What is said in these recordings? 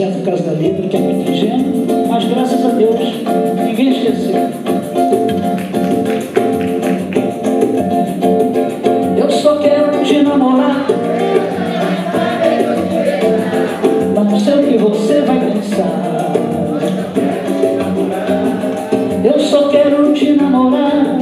certo por causa da letra, que é muito ingênuo, mas graças a Deus ninguém esqueceu. Eu só quero te namorar, não sei o que você vai pensar. Eu só quero te namorar,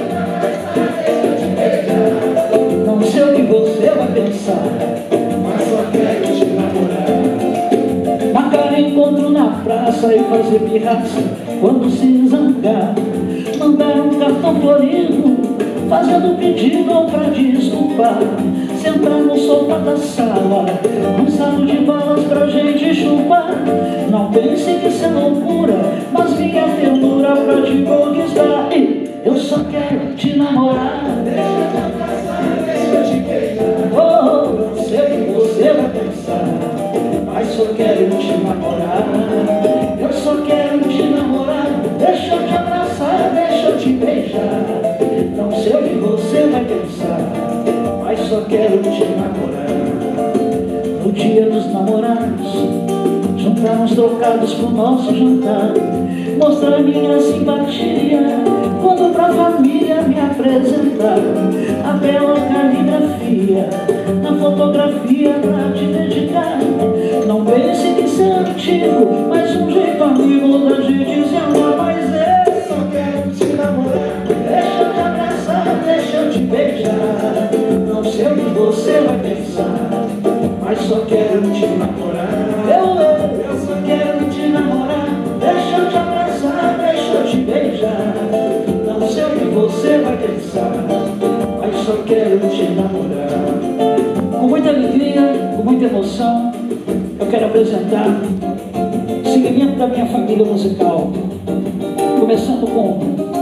não sei o que você vai pensar. Mas só quero te namorar. Marcar encontro na praça e fazer pirraça quando se zangar. Mandar um cartão florido fazendo pedido pra desculpar. Sentar no sofá da sala, um saco de balas pra gente chupar. Não pense que isso é loucura, mas minha ternura pra te conquistar. Eu só quero te namorar, deixa eu te abraçar, deixa eu te beijar. Oh, não sei o que você vai pensar, mas só quero te namorar. Eu só quero te namorar, deixa eu te abraçar, deixa eu te beijar. Não sei o que você vai pensar, mas só quero te namorar. No dia dos namorados, juntar uns trocados pro nosso jantar, mostrar minha simpatia quando pra família me apresentar. A bela caligrafia na fotografia pra te dedicar. Não pense que isso é antigo, mas um jeito amigo da gente se amar. Mas eu só quero te namorar, deixa eu te abraçar, deixa eu te beijar. Não sei o que você vai pensar, mas só quero te namorar. Eu só quero te namorar, deixa eu te abraçar, deixa eu te beijar. Não sei o que você vai pensar, mas só quero te namorar. Com muita alegria, com muita emoção, eu quero apresentar o segmento da minha família musical, começando com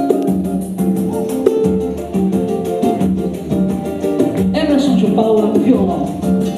Emerson de Paula, violão.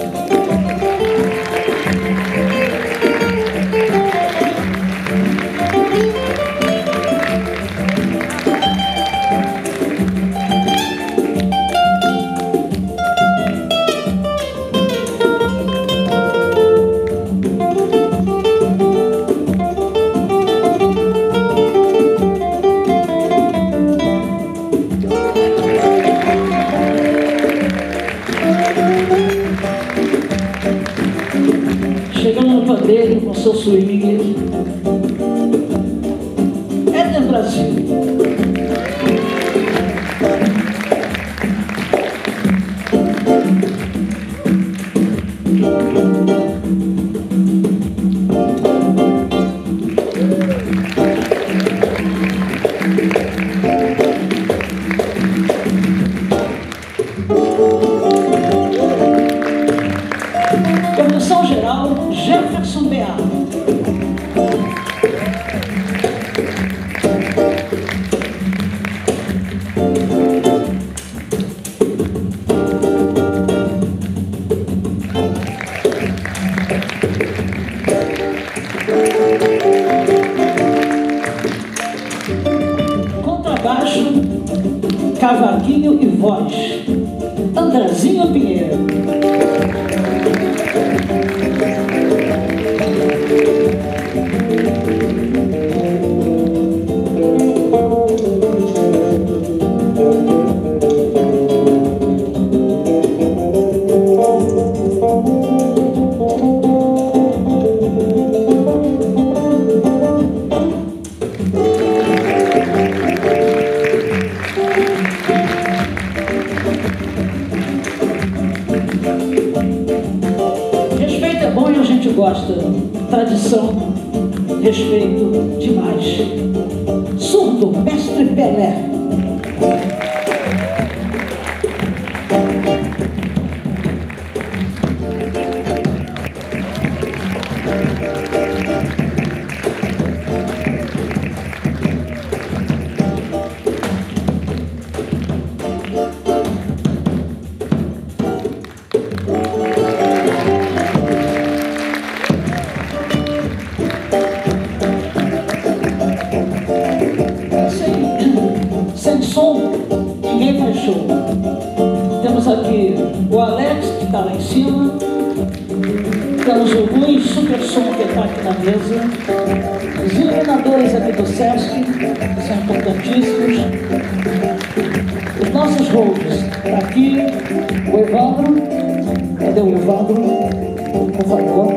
Chegando no pandeiro com seu swing, é do Brasil. Condução geral, Jefferson B.A. Contrabaixo, cavaquinho e voz, Andrezinho Pinheiro. Respeito é bom e a gente gosta. Tradição, respeito demais. Surdo, mestre Pelé. Sem som, ninguém faz show. Temos aqui o Alex, que está lá em cima. Temos o Luiz Super Som, que está colocar aqui na mesa os iluminadores aqui do Sesc, que são importantíssimos. Os nossos hosts, tá aqui o Evandro. Cadê o Evandro? Por favor.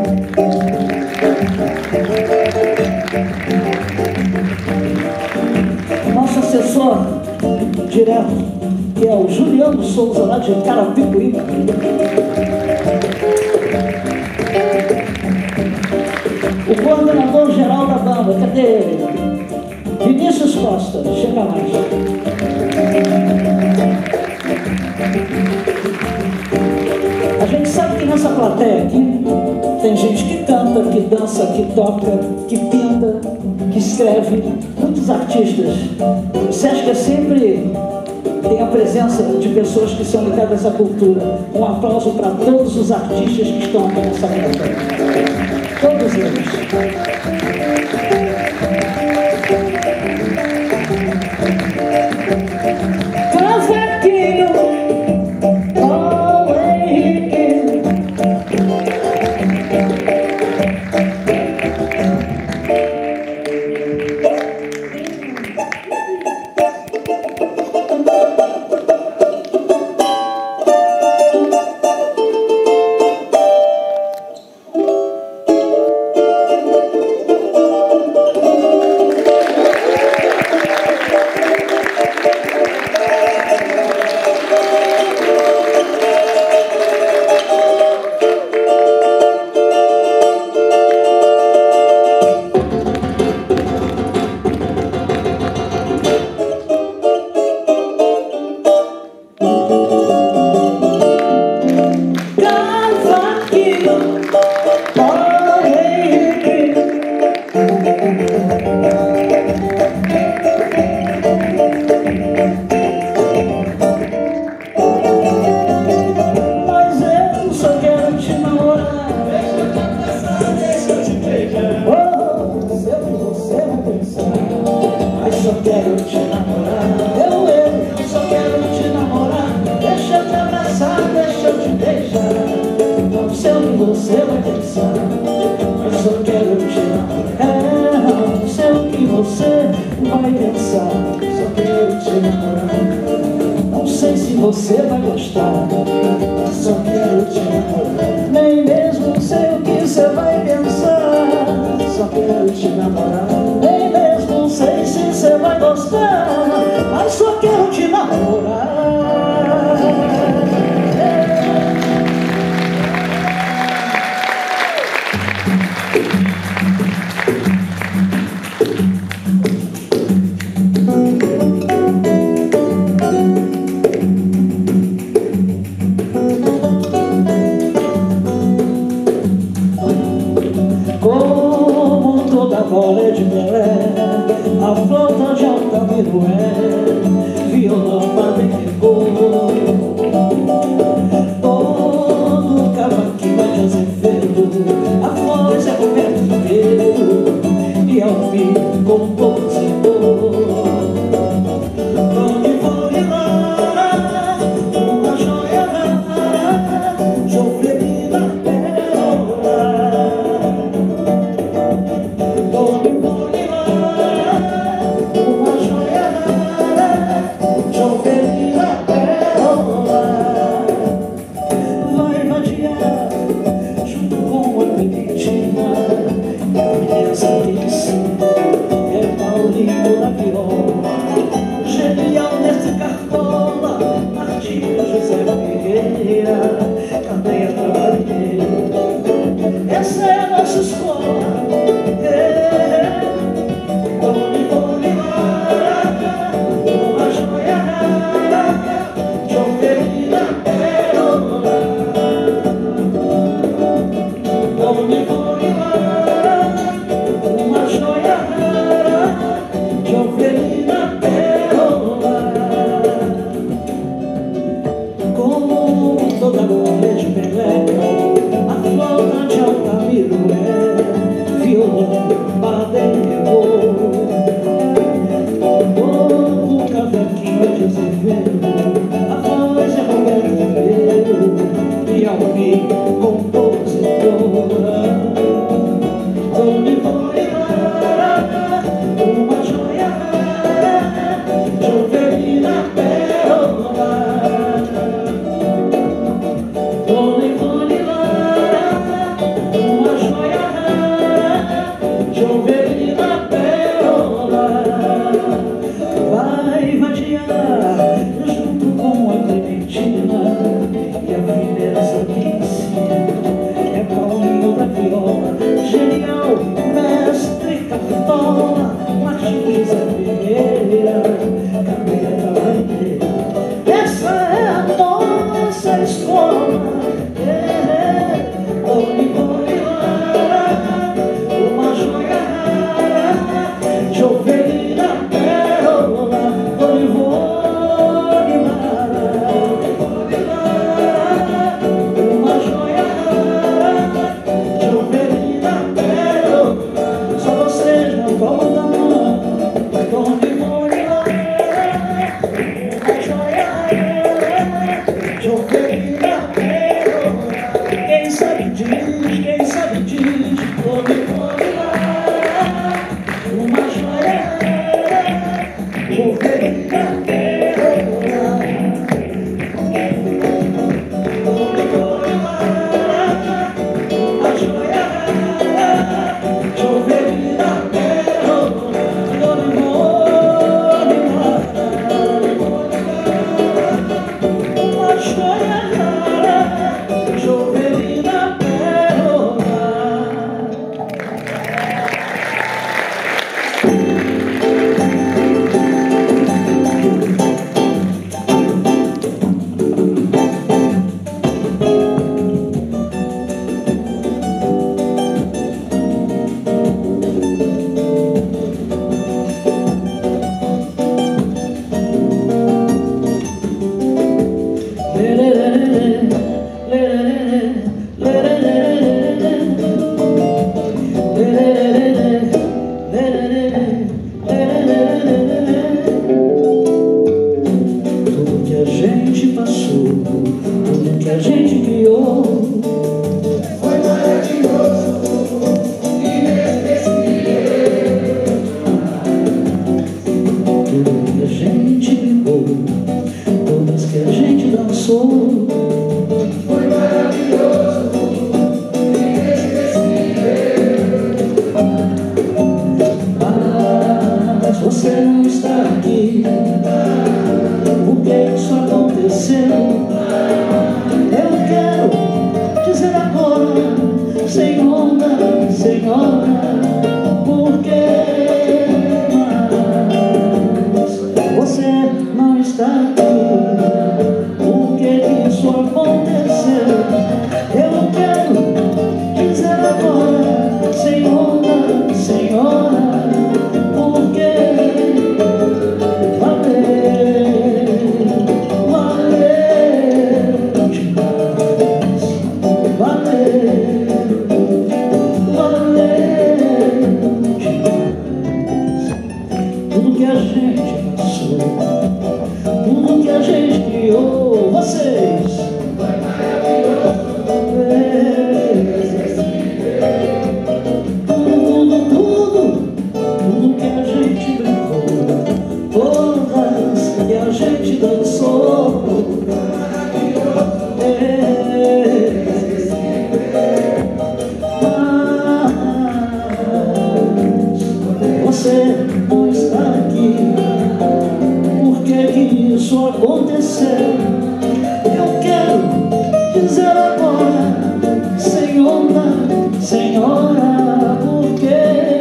Nosso assessor direto, que é o Juliano Souza, lá de Carapicuíba. O coordenador geral da banda, cadê ele? Vinícius Costa, chega mais. A gente sabe que nessa plateia aqui tem gente que canta, que dança, que toca, que pinta, que escreve, muitos artistas. O Sesc sempre tem a presença de pessoas que são ligadas à cultura. Um aplauso para todos os artistas que estão aqui nessa plateia. Todos eles. Cavaquinho, oh Henrique. Você vai pensar, mas só quero te namorar. Não sei o que você vai pensar, só quero te namorar. Não sei se você vai gostar, mas só quero te namorar. Nem mesmo sei o que você vai pensar, só quero te namorar. Nem mesmo sei se você vai gostar, mas só quero te namorar. Como toda bola de Belém, a flauta de Altamira, violão badegou, todo cavaquinho de Azevedo, a voz é Roberto Ribeiro e é o meu compositor. Onde vou ir lá, uma joia rara, Jovelina Pérola. Onde vou ir lá, uma joia rara, Jovelina Pérola. Vai vadiar junto com a Benedina, essa disse é Paulinho da Viola. Genial nesse cartola, Martinho José Ferreira, cadeia trabalheira. Essa é a nossa escola. Onde vou levar uma joia rara, Jovelina Pérola. Onde vou levar uma joia rara, Jovelina Pérola. Como toda mulher de meleca, a flauta de Altamira, violão badegou, todo cavaquinho de Azevedo, a voz é Roberto Ribeiro e alguém compositora. uma joia vou ver na pérola. Uma joia vou ver na pérola. Uma joia vou ver na pérola. Tudo que a gente passou, tudo que a gente criou Foi maravilhoso, inesquecível. tudo que a gente viveu, todas que a gente dançou. Foi maravilhoso, inesquecível. Mas você não está aqui. Por que isso aconteceu? Eu quero dizer agora, Senhora, Senhora, por que mais você não está aqui? Por que isso aconteceu? Eu quero dizer agora, Senhora, Senhora, por que tudo que a gente passou, tudo que a gente criou, vocês. Foi maravilhoso, Tudo que a gente brincou, todas que a gente dançou. Mas você não está aqui. Por que isso aconteceu? Eu quero dizer agora, Senhora, Senhora, por que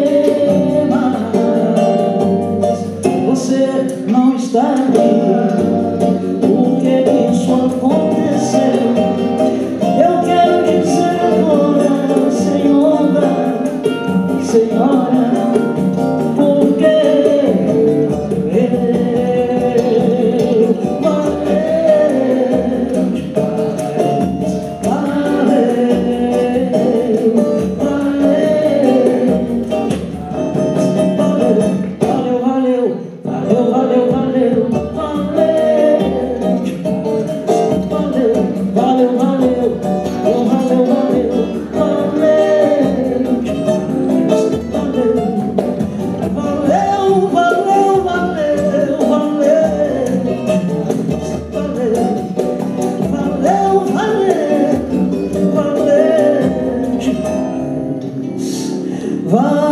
mais você não está aqui? Por que isso aconteceu? Eu quero dizer agora, Senhora, Senhora, por que vai